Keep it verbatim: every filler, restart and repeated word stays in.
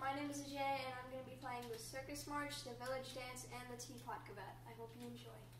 my name is Ajay, and I'm going to be playing the Circus March, the Village Dance, and the Teapot Gavotte. I hope you enjoy.